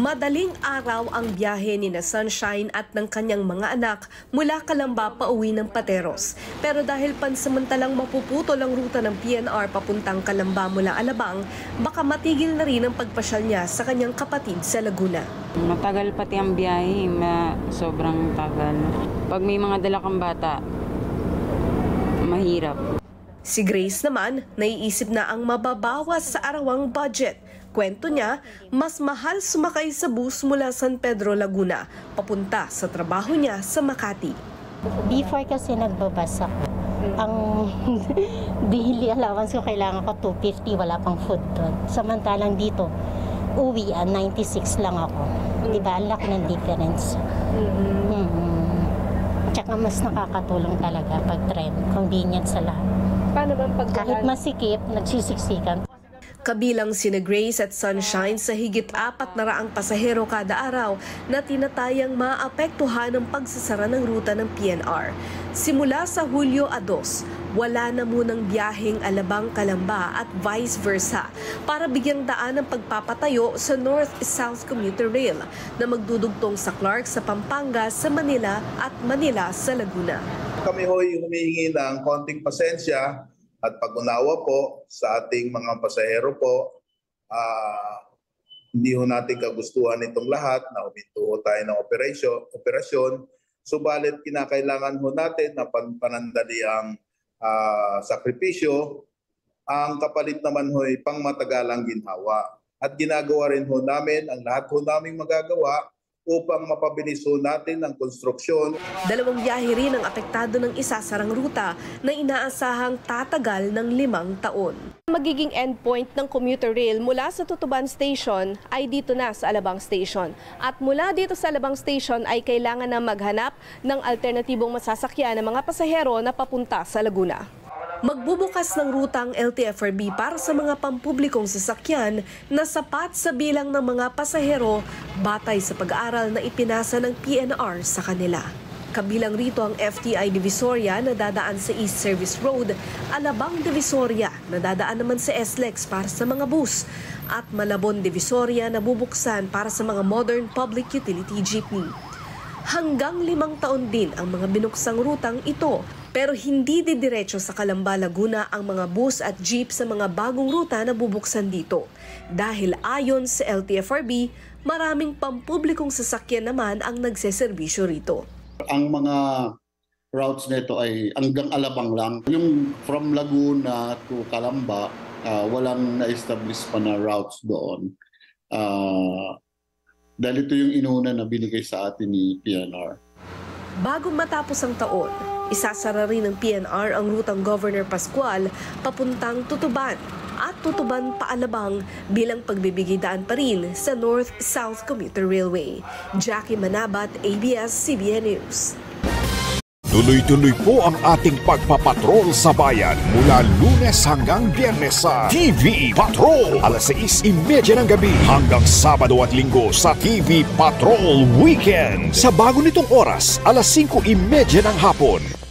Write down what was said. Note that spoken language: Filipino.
Madaling araw ang biyahe ni na Sunshine at ng kanyang mga anak mula Calamba pauwi ng Pateros. Pero dahil pansamantalang mapuputol ang ruta ng PNR papuntang Calamba mula Alabang, baka matigil na rin ang pagpasyal niya sa kanyang kapatid sa Laguna. Matagal pati ang biyahe, sobrang tagal. Pag may mga dala kang bata, mahirap. Si Grace naman, naiisip na ang mababawas sa arawang budget. Kwento niya, mas mahal sumakay sa bus mula San Pedro, Laguna, papunta sa trabaho niya sa Makati. Before kasi nagbabas ako. Ang daily allowance ko kailangan ko 250, wala pang food doon. Samantalang dito, uwi 96 lang ako. Diba, ang laki ng difference. Tsaka mas nakakatulong talaga pag trend, convenient sa lahat. Paano bang kahit masikip, nagsisiksikan. Kabilang sina Grace at Sunshine sa higit 400 pasahero kada araw na tinatayang maapektuhan ng pagsasara ng ruta ng PNR. Simula sa Hulyo 2, wala na munang biyaheng Alabang-Calamba at vice versa para bigyang daan ang pagpapatayo sa North-South Commuter Rail na magdudugtong sa Clark sa Pampanga sa Manila at Manila sa Laguna. Kami ho'y humihingi ng konting pasensya at pag-unawa po sa ating mga pasahero po. Hindi ho natin kagustuhan itong lahat na huminto tayo ng operasyon. Subalit kinakailangan ho natin na panandali ang sakripisyo. Ang kapalit naman ho'y pangmatagalang ginhawa. At ginagawa rin ho namin ang lahat ho naming magagawa upang mapabilis ho natin ang konstruksyon. Dalawang biyahe rin ang apektado ng isasarang ruta na inaasahang tatagal ng 5 taon. Magiging endpoint ng commuter rail mula sa Tutuban Station ay dito na sa Alabang Station. At mula dito sa Alabang Station ay kailangan na maghanap ng alternatibong masasakyan ng mga pasahero na papunta sa Laguna. Magbubukas ng rutang LTFRB para sa mga pampublikong sasakyan na sapat sa bilang ng mga pasahero batay sa pag-aaral na ipinasa ng PNR sa kanila. Kabilang rito ang FTI Divisoria na dadaan sa East Service Road, Alabang Divisoria na dadaan naman sa SLEX para sa mga bus, at Malabon Divisoria na bubuksan para sa mga modern public utility jeepney. Hanggang 5 taon din ang mga binuksang rutang ito. Pero hindi didiretso sa Calamba, Laguna ang mga bus at jeep sa mga bagong ruta na bubuksan dito. Dahil ayon sa LTFRB, maraming pampublikong sasakyan naman ang nagseserbisyo rito. Ang mga routes nito ay hanggang Alabang lang. Yung from Laguna to Calamba, walang na-establish pa na routes doon. Dahil ito yung inuna na binigay sa atin ni PNR. Bago matapos ang taon, isasara rin ng PNR ang rutang Governor Pascual papuntang Tutuban at Tutuban Paalabang bilang pagbibigay daan pa rin sa North-South Commuter Railway. Jackie Manabat, ABS-CBN News. Tuloy-tuloy po ang ating pagpapatrol sa bayan mula Lunes hanggang Biyernes sa TV Patrol. Alas 6:30 ng gabi hanggang Sabado at Linggo sa TV Patrol Weekend. Sa bago nitong oras, alas 5:30 ng hapon.